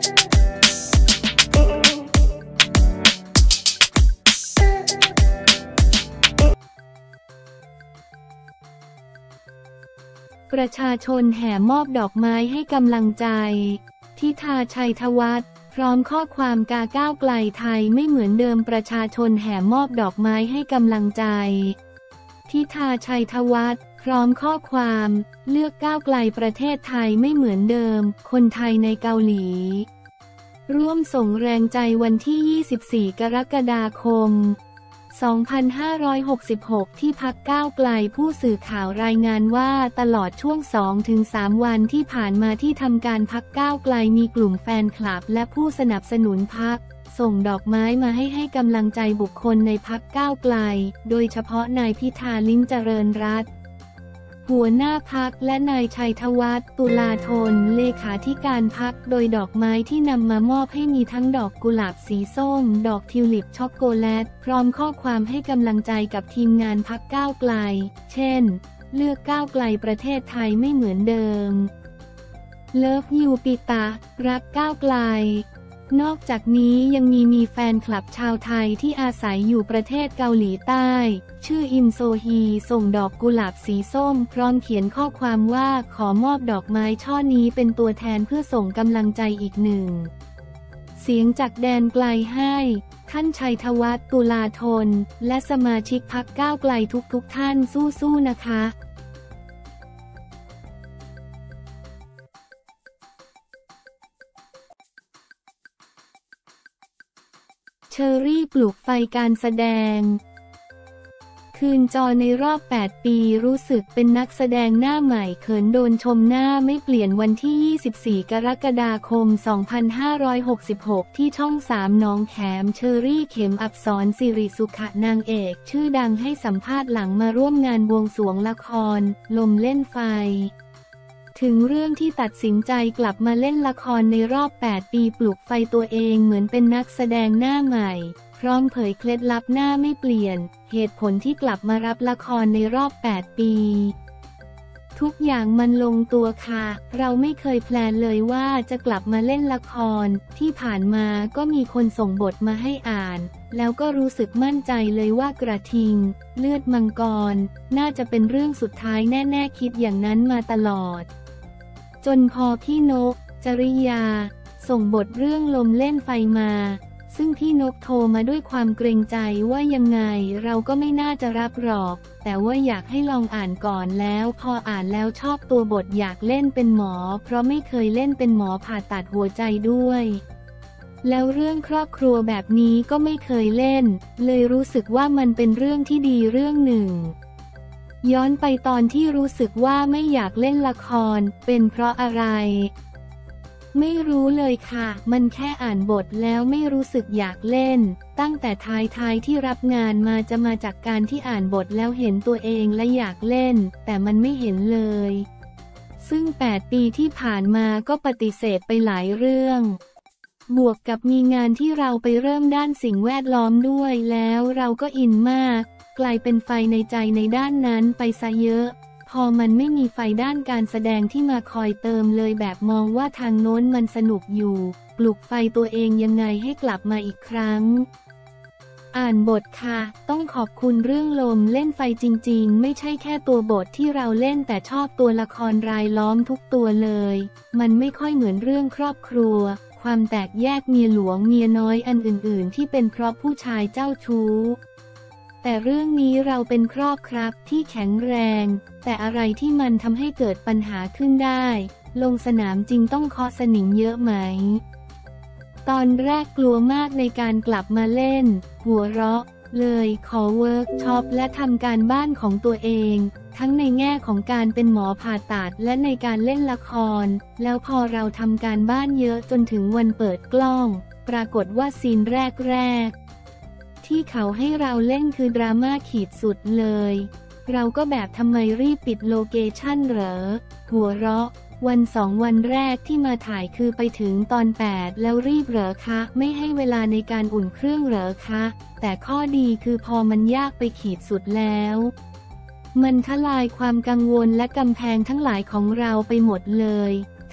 ประชาชนแห่มอบดอกไม้ให้กำลังใจทิธา ชัยธวัฒน์พร้อมข้อความกาก้าวไกลไทยไม่เหมือนเดิมประชาชนแห่มอบดอกไม้ให้กำลังใจทิธา ชัยธวัฒน์พร้อมข้อความเลือกก้าวไกลประเทศไทยไม่เหมือนเดิมคนไทยในเกาหลีร่วมส่งแรงใจวันที่ 24 กรกฎาคม 2566 ที่พรรคก้าวไกลผู้สื่อข่าวรายงานว่าตลอดช่วง 2-3 วันที่ผ่านมาที่ทำการพรรคก้าวไกลมีกลุ่มแฟนคลับและผู้สนับสนุนพรรคส่งดอกไม้มาให้กำลังใจบุคคลในพรรคก้าวไกลโดยเฉพาะนายพิธา ลิ้มเจริญรัตน์หัวหน้าพรรคและนายชัยธวัฒน์ ตุลาธนเลขาธิการพรรคโดยดอกไม้ที่นำมามอบให้มีทั้งดอกกุหลาบสีส้มดอกทิวลิปช็อกโกแลตพร้อมข้อความให้กำลังใจกับทีมงานพรรคก้าวไกลเช่นเลือกก้าวไกลประเทศไทยไม่เหมือนเดิมเลิฟยูปิตะรักก้าวไกลนอกจากนี้ยังมีแฟนคลับชาวไทยที่อาศัยอยู่ประเทศเกาหลีใต้ชื่ออิมโซฮีส่งดอกกุหลาบสีส้มพร้อมเขียนข้อความว่าขอมอบดอกไม้ช่อนี้เป็นตัวแทนเพื่อส่งกำลังใจอีกหนึ่งเสียงจากแดนไกลให้ท่านชัยธวัฒน์ ตุลาธนและสมาชิกพรรคก้าวไกลทุกท่านสู้ๆนะคะเชอรี่ปลูกไฟการแสดงคืนจอในรอบ 8 ปีรู้สึกเป็นนักแสดงหน้าใหม่เขินโดนชมหน้าไม่เปลี่ยนวันที่ 24 กรกฎาคม 2566 ที่ช่อง 3 หนองแขมเชอรี่เข็มอับสรสิริสุขนางเอกชื่อดังให้สัมภาษณ์หลังมาร่วมงานบวงสรวงละครลมเล่นไฟถึงเรื่องที่ตัดสินใจกลับมาเล่นละครในรอบ 8 ปีปลุกไฟตัวเองเหมือนเป็นนักแสดงหน้าใหม่พร้อมเผยเคล็ดลับหน้าไม่เปลี่ยนเหตุผลที่กลับมารับละครในรอบ 8 ปีทุกอย่างมันลงตัวค่ะเราไม่เคยแพลนเลยว่าจะกลับมาเล่นละครที่ผ่านมาก็มีคนส่งบทมาให้อ่านแล้วก็รู้สึกมั่นใจเลยว่ากระทิงเลือดมังกรน่าจะเป็นเรื่องสุดท้ายแน่ๆคิดอย่างนั้นมาตลอดจนพอพี่นกจริยาส่งบทเรื่องลมเล่นไฟมาซึ่งพี่นกโทรมาด้วยความเกรงใจว่ายังไงเราก็ไม่น่าจะรับหรอกแต่ว่าอยากให้ลองอ่านก่อนแล้วพออ่านแล้วชอบตัวบทอยากเล่นเป็นหมอเพราะไม่เคยเล่นเป็นหมอผ่าตัดหัวใจด้วยแล้วเรื่องครอบครัวแบบนี้ก็ไม่เคยเล่นเลยรู้สึกว่ามันเป็นเรื่องที่ดีเรื่องหนึ่งย้อนไปตอนที่รู้สึกว่าไม่อยากเล่นละครเป็นเพราะอะไรไม่รู้เลยค่ะมันแค่อ่านบทแล้วไม่รู้สึกอยากเล่นตั้งแต่ท้ายที่รับงานมาจะมาจากการที่อ่านบทแล้วเห็นตัวเองและอยากเล่นแต่มันไม่เห็นเลยซึ่ง8 ปีที่ผ่านมาก็ปฏิเสธไปหลายเรื่องบวกกับมีงานที่เราไปเริ่มด้านสิ่งแวดล้อมด้วยแล้วเราก็อินมากกลายเป็นไฟในใจในด้านนั้นไปซะเยอะพอมันไม่มีไฟด้านการแสดงที่มาคอยเติมเลยแบบมองว่าทางโน้นมันสนุกอยู่ปลุกไฟตัวเองยังไงให้กลับมาอีกครั้งอ่านบทค่ะต้องขอบคุณเรื่องลมเล่นไฟจริงๆไม่ใช่แค่ตัวบทที่เราเล่นแต่ชอบตัวละครรายล้อมทุกตัวเลยมันไม่ค่อยเหมือนเรื่องครอบครัวความแตกแยกเมียหลวงเมียน้อยอันอื่นๆที่เป็นเพราะผู้ชายเจ้าชู้แต่เรื่องนี้เราเป็นครอบครับที่แข็งแรงแต่อะไรที่มันทำให้เกิดปัญหาขึ้นได้ลงสนามจริงต้องเคาะสนิมเยอะไหมตอนแรกกลัวมากในการกลับมาเล่นหัวเราะเลยขอเวิร์กช็อปและทำการบ้านของตัวเองทั้งในแง่ของการเป็นหมอผ่าตัดและในการเล่นละครแล้วพอเราทำการบ้านเยอะจนถึงวันเปิดกล้องปรากฏว่าซีนแรกที่เขาให้เราเล่นคือดราม่าขีดสุดเลยเราก็แบบทำไมรีบปิดโลเคชั่นเหรอหัวเราะวัน2 วันแรกที่มาถ่ายคือไปถึงตอน8แล้วรีบเหรอคะไม่ให้เวลาในการอุ่นเครื่องเหรอคะแต่ข้อดีคือพอมันยากไปขีดสุดแล้วมันทลายความกังวลและกำแพงทั้งหลายของเราไปหมดเลยท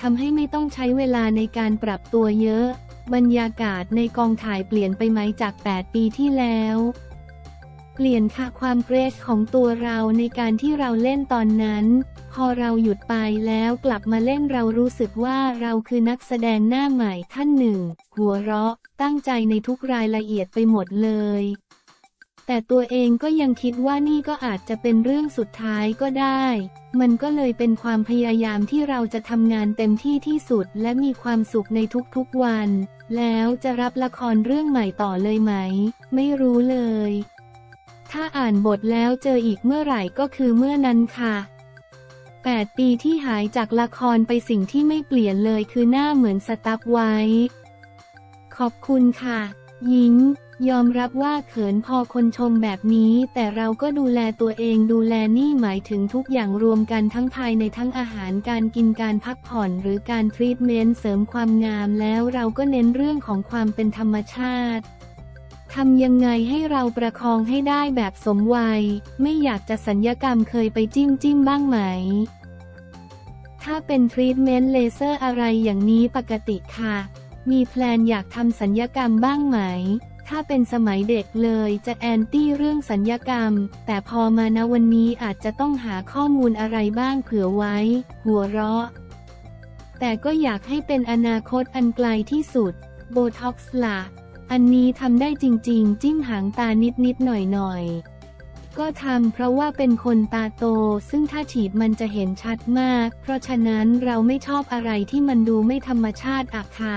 ทำให้ไม่ต้องใช้เวลาในการปรับตัวเยอะบรรยากาศในกองถ่ายเปลี่ยนไปไหมจาก8 ปีที่แล้วเปลี่ยนค่ะความเฟรชของตัวเราในการที่เราเล่นตอนนั้นพอเราหยุดไปแล้วกลับมาเล่นเรารู้สึกว่าเราคือนักแสดงหน้าใหม่ท่านหนึ่งหัวเราะตั้งใจในทุกรายละเอียดไปหมดเลยแต่ตัวเองก็ยังคิดว่านี่ก็อาจจะเป็นเรื่องสุดท้ายก็ได้มันก็เลยเป็นความพยายามที่เราจะทำงานเต็มที่ที่สุดและมีความสุขในทุกๆวันแล้วจะรับละครเรื่องใหม่ต่อเลยไหมไม่รู้เลยถ้าอ่านบทแล้วเจออีกเมื่อไหร่ก็คือเมื่อนั้นค่ะ8 ปีที่หายจากละครไปสิ่งที่ไม่เปลี่ยนเลยคือหน้าเหมือนสตั๊บไว้ขอบคุณค่ะหญิงยอมรับว่าเขินพอคนชมแบบนี้แต่เราก็ดูแลตัวเองดูแลนี่หมายถึงทุกอย่างรวมกันทั้งภายในทั้งอาหารการกินการพักผ่อนหรือการทรีทเมนต์เสริมความงามแล้วเราก็เน้นเรื่องของความเป็นธรรมชาติทำยังไงให้เราประคองให้ได้แบบสมวัยไม่อยากจะสัญญกรรมเคยไปจิ้มบ้างไหมถ้าเป็นทรีทเมนต์เลเซอร์อะไรอย่างนี้ปกติค่ะมีแพลนอยากทำสัญญกรรมบ้างไหมถ้าเป็นสมัยเด็กเลยจะแอนตี้เรื่องสัญญกรรมแต่พอมาณวันนี้อาจจะต้องหาข้อมูลอะไรบ้างเผื่อไว้หัวเราะแต่ก็อยากให้เป็นอนาคตอันไกลที่สุดโบท็อกซ์ล่ะอันนี้ทำได้จริงๆจิ้มหางตานิดหน่อยก็ทำเพราะว่าเป็นคนตาโตซึ่งถ้าฉีดมันจะเห็นชัดมากเพราะฉะนั้นเราไม่ชอบอะไรที่มันดูไม่ธรรมชาติอะค่ะ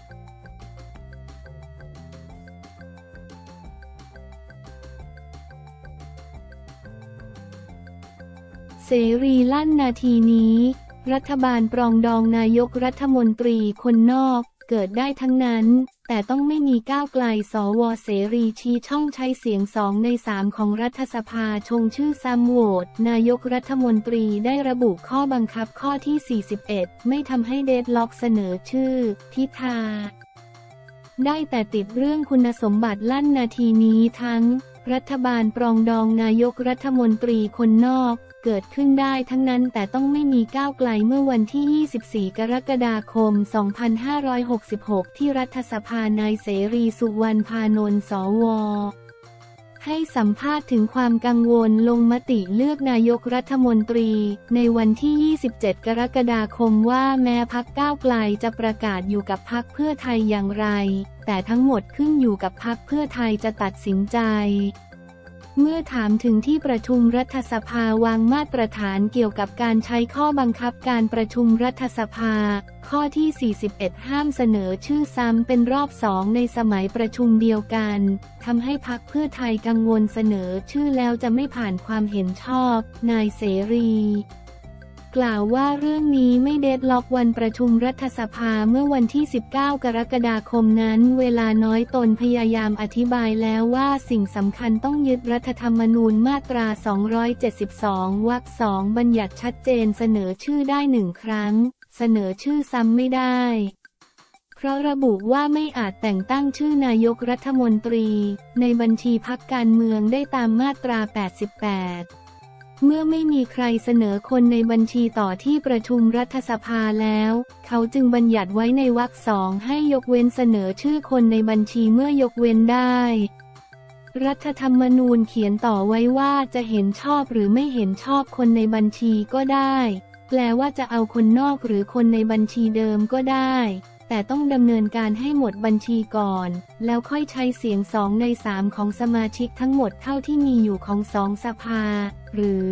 เสรีลั่นนาทีนี้รัฐบาลปรองดองนายกรัฐมนตรีคนนอกเกิดได้ทั้งนั้นแต่ต้องไม่มีก้าวไกลสว.เสรีชี้ช่องใช้เสียง2 ใน 3ของรัฐสภาชงชื่อซ้ำโหวตนายกรัฐมนตรีได้ระบุข้อบังคับข้อที่41ไม่ทำให้เดดล็อกเสนอชื่อพิธาได้แต่ติดเรื่องคุณสมบัติลั่นนาทีนี้ทั้งรัฐบาลปรองดองนายกรัฐมนตรีคนนอกเกิดขึ้นได้ทั้งนั้นแต่ต้องไม่มีก้าวไกลเมื่อวันที่24 กรกฎาคม 2566ที่รัฐสภานายเสรีสุวรรณพานนท์สว.ให้สัมภาษณ์ถึงความกังวลลงมติเลือกนายกรัฐมนตรีในวันที่27 กรกฎาคมว่าแม้พรรคก้าวไกลจะประกาศอยู่กับพรรคเพื่อไทยอย่างไรแต่ทั้งหมดขึ้นอยู่กับพรรคเพื่อไทยจะตัดสินใจเมื่อถามถึงที่ประชุมรัฐสภาวางมาตรฐานเกี่ยวกับการใช้ข้อบังคับการประชุมรัฐสภาข้อที่41ห้ามเสนอชื่อซ้ำเป็นรอบ2ในสมัยประชุมเดียวกันทำให้พรรคเพื่อไทยกังวลเสนอชื่อแล้วจะไม่ผ่านความเห็นชอบนายเสรีกล่าวว่าเรื่องนี้ไม่เดดล็อกวันประชุมรัฐสภาเมื่อวันที่19 กรกฎาคมนั้นเวลาน้อยตนพยายามอธิบายแล้วว่าสิ่งสำคัญต้องยึดรัฐธรรมนูญมาตรา272 วรรค 2บัญญัติชัดเจนเสนอชื่อได้1 ครั้งเสนอชื่อซ้ำไม่ได้เพราะระบุว่าไม่อาจแต่งตั้งชื่อนายกรัฐมนตรีในบัญชีพรรคการเมืองได้ตามมาตรา88เมื่อไม่มีใครเสนอคนในบัญชีต่อที่ประชุมรัฐสภาแล้วเขาจึงบัญญัติไว้ในวรรค 2ให้ยกเว้นเสนอชื่อคนในบัญชีเมื่อยกเว้นได้รัฐธรรมนูญเขียนต่อไว้ว่าจะเห็นชอบหรือไม่เห็นชอบคนในบัญชีก็ได้แปลว่าจะเอาคนนอกหรือคนในบัญชีเดิมก็ได้แต่ต้องดำเนินการให้หมดบัญชีก่อนแล้วค่อยใช้เสียง2 ใน 3ของสมาชิกทั้งหมดเท่าที่มีอยู่ของ2 สภาหรือ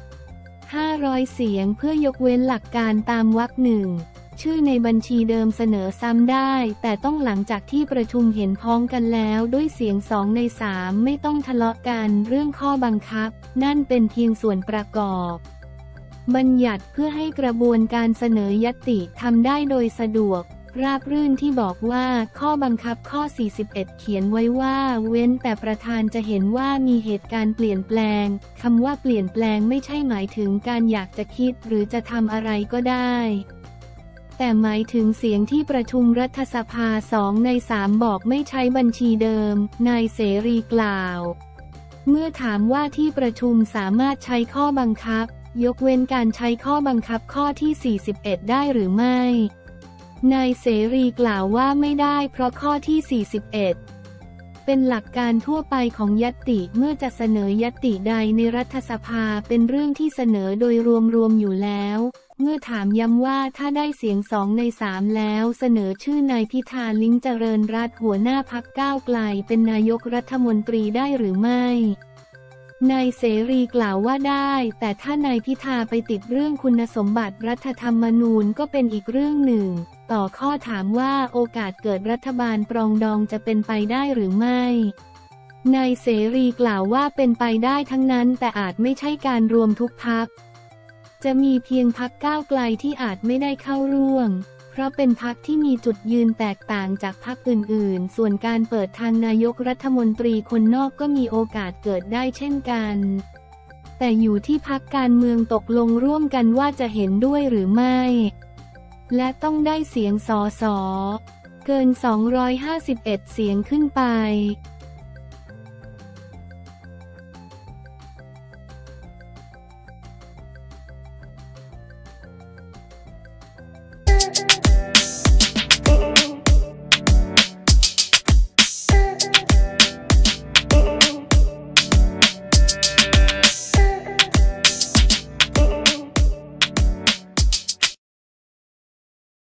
500 เสียงเพื่อยกเว้นหลักการตามวรรค 1ชื่อในบัญชีเดิมเสนอซ้ำได้แต่ต้องหลังจากที่ประชุมเห็นพ้องกันแล้วด้วยเสียง2 ใน 3ไม่ต้องทะเลาะกันเรื่องข้อบังคับนั่นเป็นเพียงส่วนประกอบบัญญัติเพื่อให้กระบวนการเสนอญัตติทำได้โดยสะดวกราบรื่นที่บอกว่าข้อบังคับข้อ41เขียนไว้ว่าเว้นแต่ประธานจะเห็นว่ามีเหตุการณ์เปลี่ยนแปลงคำว่าเปลี่ยนแปลงไม่ใช่หมายถึงการอยากจะคิดหรือจะทำอะไรก็ได้แต่หมายถึงเสียงที่ประชุมรัฐสภา2 ใน 3บอกไม่ใช้บัญชีเดิมนายเสรีกล่าวเมื่อถามว่าที่ประชุมสามารถใช้ข้อบังคับยกเว้นการใช้ข้อบังคับข้อที่ 41 ได้หรือไม่ นายเสรีกล่าวว่าไม่ได้เพราะข้อที่ 41 เป็นหลักการทั่วไปของญัตติเมื่อจะเสนอญัตติใดในรัฐสภาเป็นเรื่องที่เสนอโดยรวมอยู่แล้วเมื่อถามย้ำว่าถ้าได้เสียง2 ใน 3แล้วเสนอชื่อนายพิธาลิ้มเจริญรัตน์หัวหน้าพรรคก้าวไกลเป็นนายกรัฐมนตรีได้หรือไม่นายเสรีกล่าวว่าได้แต่ถ้านายพิธาไปติดเรื่องคุณสมบัติรัฐธรรมนูญก็เป็นอีกเรื่องหนึ่งต่อข้อถามว่าโอกาสเกิดรัฐบาลปรองดองจะเป็นไปได้หรือไม่นายเสรีกล่าวว่าเป็นไปได้ทั้งนั้นแต่อาจไม่ใช่การรวมทุกพรรคจะมีเพียงพรรคก้าวไกลที่อาจไม่ได้เข้าร่วมเพราะเป็นพรรคที่มีจุดยืนแตกต่างจากพรรคอื่นๆส่วนการเปิดทางนายกรัฐมนตรีคนนอกก็มีโอกาสเกิดได้เช่นกันแต่อยู่ที่พรรคการเมืองตกลงร่วมกันว่าจะเห็นด้วยหรือไม่และต้องได้เสียงส.ส.เกิน 251 เสียงขึ้นไป